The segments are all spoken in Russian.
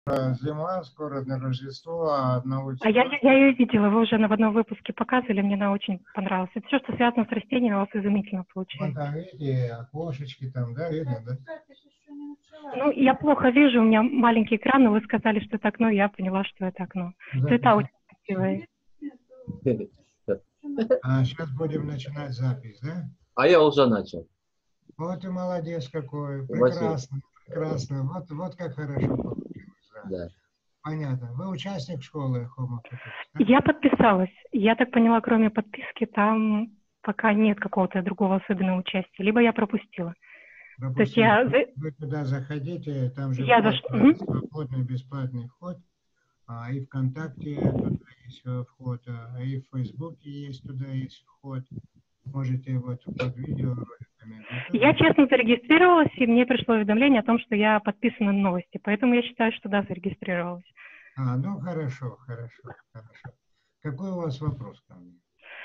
Зима, скоро на Рождество, а на улице... А я ее видела, вы уже в одном выпуске показывали, мне она очень понравилась. Это все, что связано с растениями, у вас изумительно Вон получается. там, видите, окошечки там, да, видно, да? Ну, я плохо вижу, у меня маленький экран, но вы сказали, что это окно, и я поняла, что это окно. Цвета очень красивые. А сейчас будем начинать запись, да? А я уже начал. Вот и молодец какой, Спасибо. прекрасно, прекрасно. Вот как хорошо получилось, да. Да. Понятно. Вы участник школы Homo Futurus, да? Я подписалась. Я так поняла, кроме подписки, там пока нет какого-то другого особенного участия. Либо я пропустила. То есть Допустим, вы туда заходите, там же вход, свободный, бесплатный вход, и ВКонтакте туда есть вход, и в Фейсбуке есть туда есть вход. Можете вот под видеороликами. Я честно зарегистрировалась, и мне пришло уведомление о том, что я подписана на новости. Поэтому я считаю, что да, зарегистрировалась. Ну хорошо. Какой у вас вопрос ко мне?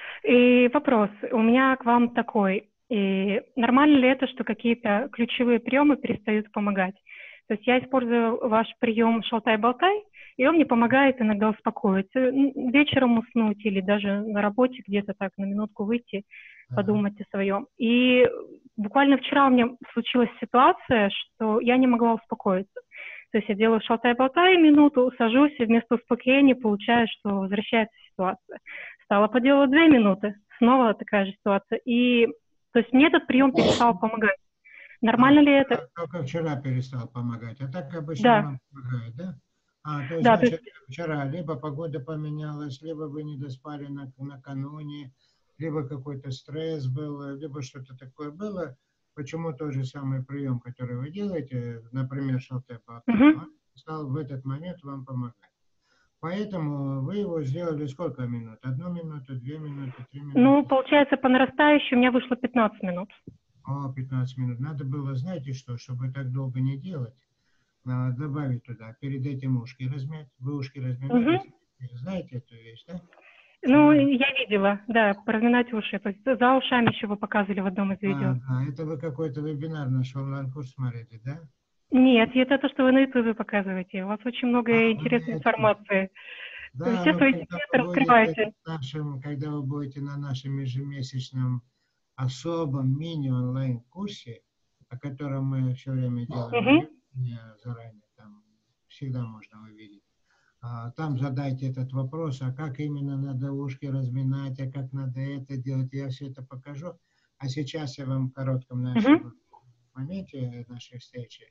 И вопрос у меня к вам такой. И нормально ли это, что какие-то ключевые приемы перестают помогать? То есть я использую ваш прием «Шалтай-болтай», и он мне помогает иногда успокоиться, вечером уснуть или даже на работе где-то так на минутку выйти, подумать о своем. И буквально вчера у меня случилась ситуация, что я не могла успокоиться. То есть я делаю «Шалтай-болтай» минуту, сажусь, и вместо успокоения получаю, что возвращается ситуация. Стала поделать 2 минуты, снова такая же ситуация. И то есть мне этот прием перестал помогать. Нормально ли это? Только вчера перестал помогать, а так обычно вам помогает, да? То есть, Да, значит, вчера либо погода поменялась, либо вы не доспали накануне, либо какой-то стресс был, либо что-то такое было. Почему тот же самый прием, который вы делаете, например, шалтай-болтай, он стал в этот момент вам помогать. Поэтому вы его сделали сколько минут? 1 минуту, 2 минуты, 3 минуты? Ну, получается, по нарастающей у меня вышло 15 минут. 15 минут. Надо было, знаете что, чтобы так долго не делать, добавить туда, перед этим ушки размять. Вы ушки разминаете? Знаете эту вещь, да? Ну, я видела, да, поразминать уши. То есть за ушами еще вы показывали в одном из видео. Это вы какой-то вебинар нашел, онлайн-курс смотрите, да? Нет, это то, что вы на ютубе показываете. У вас очень много интересной информации. Вы все свои секреты раскрываете. Когда вы будете на нашем ежемесячном особом мини-онлайн-курсе, о котором мы все время делаем заранее, там всегда можно увидеть. Там задайте этот вопрос, а как именно надо ушки разминать, а как надо это делать, я все это покажу. А сейчас я вам в коротком нашем моменте нашей встречи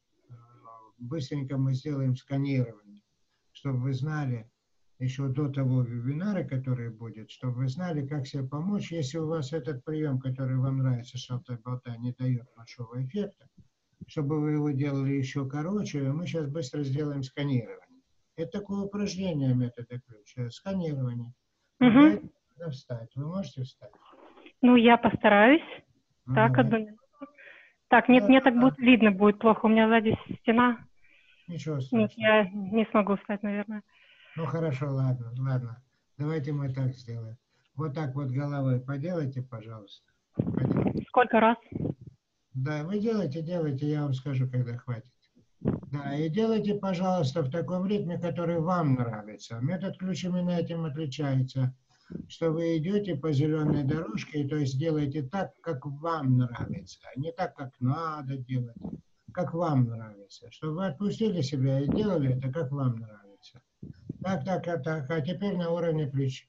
быстренько мы сделаем сканирование, чтобы вы знали, еще до того вебинара, который будет, чтобы вы знали, как себе помочь, если у вас этот прием, который вам нравится, шалтай-болтай, не дает большого эффекта, чтобы вы его делали еще короче, мы сейчас быстро сделаем сканирование. Это такое упражнение метода ключ, сканирование. Для этого надо встать. Вы можете встать? Ну, я постараюсь. Так, давай. 1 минуту. Так, нет, мне так будет видно, будет плохо. У меня сзади стена. Ничего страшного. Нет, я не смогу встать, наверное. Ну, хорошо, ладно. Давайте мы так сделаем. Вот так вот головой поделайте, пожалуйста. Сколько раз? Да, вы делайте, я вам скажу, когда хватит. Да, и делайте, пожалуйста, в таком ритме, который вам нравится. Метод ключ именно этим отличается, что вы идете по зеленой дорожке, то есть делаете так, как вам нравится, а не так, как надо делать, как вам нравится. Чтобы вы отпустили себя и делали это, как вам нравится. Так. А теперь на уровне плеч.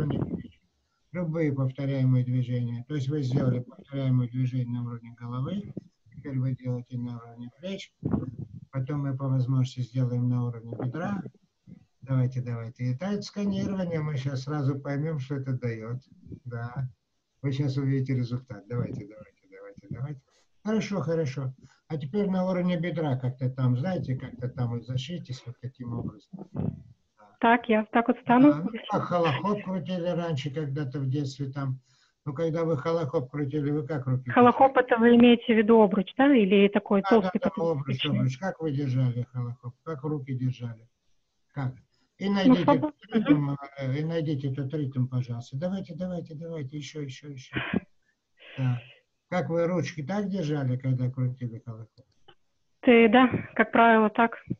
Любые повторяемые движения. То есть вы сделали повторяемые движения на уровне головы, теперь вы делаете на уровне плеч. Потом мы по возможности сделаем на уровне бедра. Давайте. И это сканирование, мы сейчас сразу поймем, что это дает. Да. Вы сейчас увидите результат. Давайте. Хорошо. А теперь на уровне бедра как-то там, знаете, как-то там вот защититесь вот таким образом. Так, я так вот стану. Как холохоп крутили раньше когда-то в детстве там. Ну, когда вы холохоп крутили, вы как руки Холохоп, это вы имеете в виду обруч, да? Или такой толстый? Да, обруч. Как вы держали холохоп? Как руки держали? Как? И найдите этот ритм, пожалуйста. Давайте, еще. Да. Как вы ручки так держали, когда крутили холохоп? Да, как правило, так.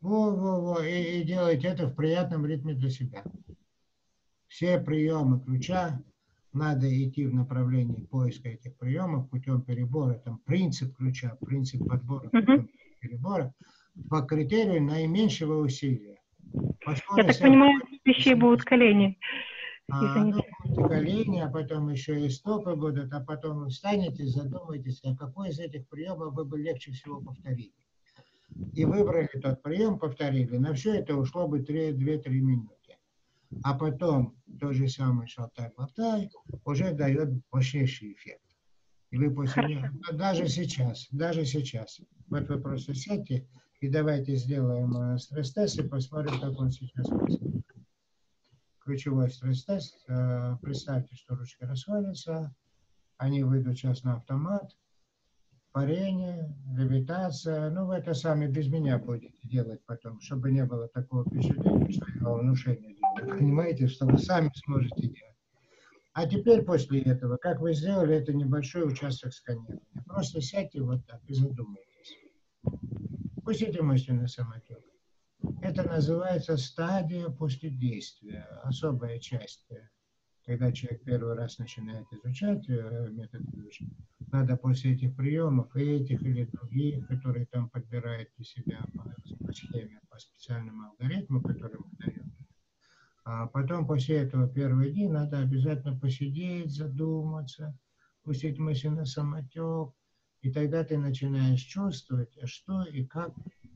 и делайте это в приятном ритме для себя. Все приемы ключа надо идти в направлении поиска этих приемов путем перебора. Там принцип ключа, принцип подбора путем перебора по критерию наименьшего усилия. Я так понимаю, вещей будут колени. Ну, будут колени, а потом еще и стопы будут, а потом вы встанете, задумаетесь, а какой из этих приемов вы бы легче всего повторили. И выбрали тот прием, повторили. На все это ушло бы 2-3 минуты. А потом тот же самый шалтай-болтай уже дает мощнейший эффект. И вы после него, даже сейчас, вот вы просто сядьте и давайте сделаем стресс-тест и посмотрим, как он сейчас происходит. Ключевой стресс-тест. Представьте, что ручки расходятся, они выйдут сейчас на автомат, парение, левитация. Ну, вы это сами без меня будете делать потом, чтобы не было такого впечатления, что я внушение делаю. Понимаете, что вы сами сможете делать. А теперь после этого, как вы сделали, это небольшой участок сканирования. Просто сядьте вот так и задумайтесь. Пустите мысленный самотек. Это называется стадия после действия, особая часть. Когда человек первый раз начинает изучать метод ключ, надо после этих приемов, этих или других, которые там подбирает для себя по схеме, по специальному алгоритму, который мы даем. А потом после этого первый день надо обязательно посидеть, задуматься, пустить мысли на самотек, и тогда ты начинаешь чувствовать, что и как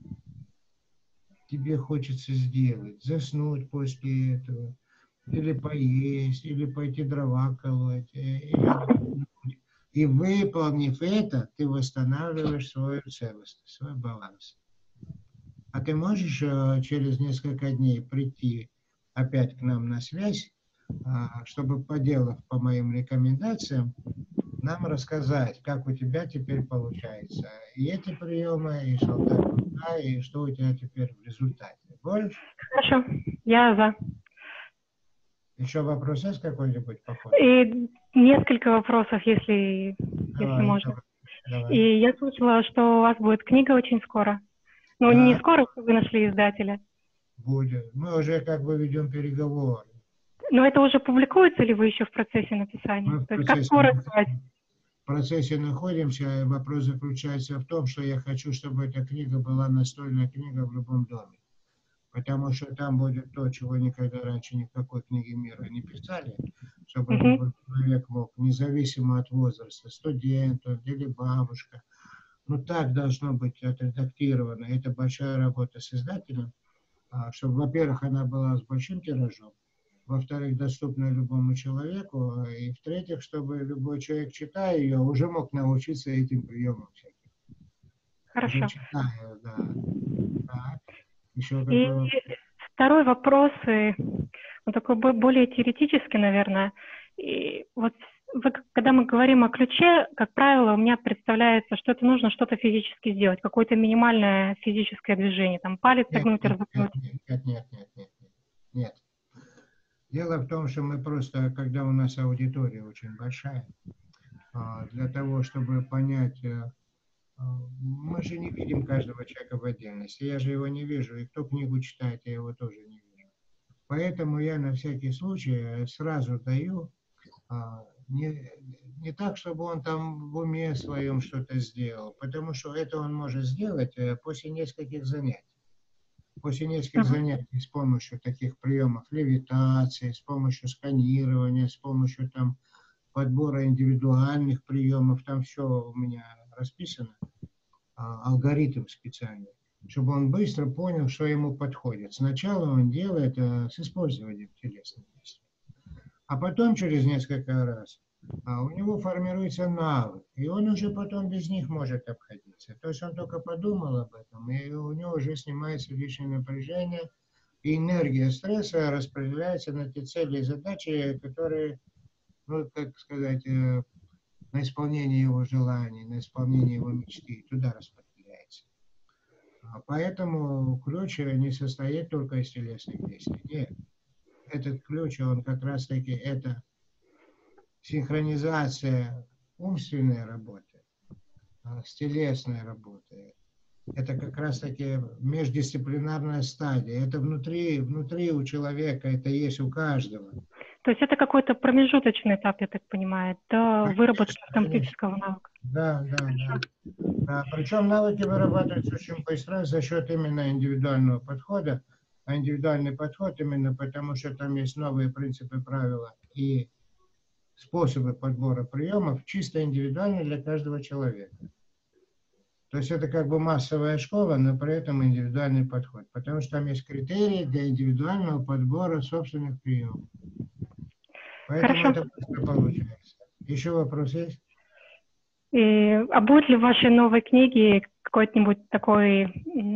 тебе хочется сделать, заснуть после этого, или поесть, или пойти дрова колоть, и выполнив это, ты восстанавливаешь свою целостность, свой баланс. А ты можешь через несколько дней прийти опять к нам на связь, чтобы, поделав по моим рекомендациям, нам рассказать, как у тебя теперь получается и эти приемы, и шалтай-болтай, и что у тебя теперь в результате. Больше? Хорошо, я за. Еще вопрос есть какой-нибудь по ходу? И несколько вопросов, если можно. Давай. И я слышала, что у вас будет книга очень скоро. Ну, да. Не скоро, что вы нашли издателя. Будет. Мы уже как бы ведем переговоры. Но это уже публикуется или вы еще в процессе написания? То есть как скоро сказать? В процессе находимся. Вопрос заключается в том, что я хочу, чтобы эта книга была настольная книга в любом доме. Потому что там будет то, чего никогда раньше никакой книги мира не писали, чтобы любой человек мог, независимо от возраста, студент или бабушка, ну так должно быть отредактировано. Это большая работа с издателем, чтобы, во-первых, она была с большим тиражом, во-вторых, доступна любому человеку, и в-третьих, чтобы любой человек, читая ее, уже мог научиться этим приемам всяким. Хорошо. Уже читая, да. Так. Еще и второй вопрос, он такой более теоретический, наверное. И вот когда мы говорим о ключе, как правило, у меня представляется, что это нужно что-то физически сделать, какое-то минимальное физическое движение, там палец согнуть, разогнуть. Нет. Дело в том, что мы просто, когда у нас аудитория очень большая, для того, чтобы понять... Мы же не видим каждого человека в отдельности. Я же его не вижу. И кто книгу читает, я его тоже не вижу. Поэтому я на всякий случай сразу даю, не так, чтобы он там в уме своем что-то сделал, потому что это он может сделать после нескольких занятий. После нескольких занятий с помощью таких приемов левитации, с помощью сканирования, с помощью там подбора индивидуальных приемов, там все у меня расписано, алгоритм специальный, чтобы он быстро понял, что ему подходит. Сначала он делает с использованием телесных действий, а потом через несколько раз у него формируется навык, и он уже потом без них может обходиться. То есть он только подумал об этом, и у него уже снимается лишнее напряжение, и энергия стресса распределяется на те цели и задачи, которые, ну, как сказать, на исполнение его желаний, на исполнение его мечты, туда распределяется. Поэтому ключ не состоит только из телесных действий. Нет. Этот ключ, он как раз-таки это синхронизация умственной работы с телесной работой, Это как раз-таки междисциплинарная стадия. Это внутри у человека, это есть у каждого. То есть это какой-то промежуточный этап, я так понимаю, до выработки автоматического навыка. Да. Причем навыки вырабатываются очень быстро за счет именно индивидуального подхода. А индивидуальный подход именно потому, что там есть новые принципы, правила и способы подбора приемов, чисто индивидуальны для каждого человека. То есть это как бы массовая школа, но при этом индивидуальный подход. Потому что там есть критерии для индивидуального подбора собственных приемов. Поэтому это быстро получается. Еще вопрос есть? А будет ли в вашей новой книге какой-нибудь такой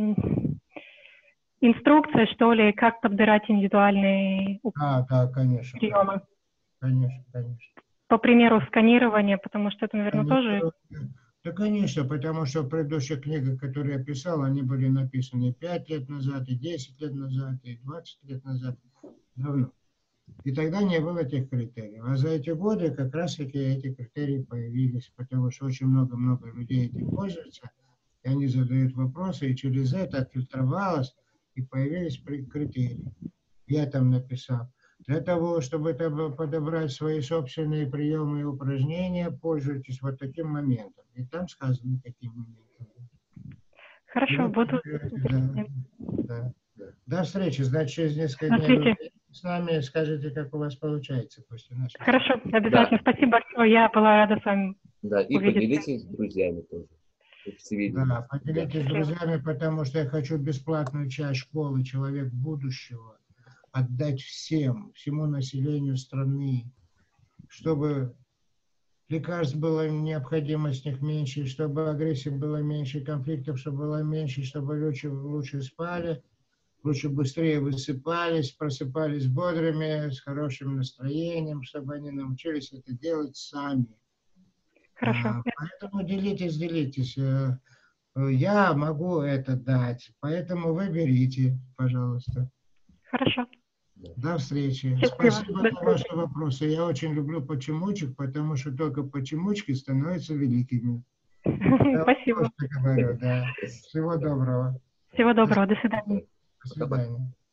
инструкция, что ли, как подбирать индивидуальные конечно, приемы? Конечно. По примеру сканирования, потому что это, наверное, тоже... Да, конечно, потому что в предыдущих книгах, которые я писал, они были написаны 5 лет назад, и 10 лет назад, и 20 лет назад. Давно. И тогда не было этих критериев. А за эти годы как раз-таки эти критерии появились, потому что очень много людей этим пользуются, и они задают вопросы, и через это отфильтровалось, и появились критерии. Я там написал. Для того, чтобы подобрать свои собственные приемы и упражнения, пользуйтесь вот таким моментом. И там сказано, каким моментом. Хорошо, буду... Да. До встречи. Значит, через несколько дней вы с нами скажете, как у вас получается после нашей встречи. Хорошо, обязательно. Да. Спасибо большое. Я была рада с вами и поделитесь с друзьями тоже. Да, поделитесь с друзьями, потому что я хочу бесплатную часть школы «Человек будущего» отдать всему населению страны, чтобы лекарств было необходимость в них меньше, чтобы агрессии было меньше, конфликтов чтобы было меньше, чтобы люди лучше спали, лучше быстрее высыпались, просыпались бодрыми, с хорошим настроением, чтобы они научились это делать сами. Хорошо. Поэтому делитесь. Я могу это дать, поэтому вы берите, пожалуйста. Хорошо. До встречи. Спасибо за ваши вопросы. Я очень люблю почемучек, потому что только почемучки становятся великими. Спасибо. Я говорю, да. Всего доброго. Всего доброго. До свидания. До свидания.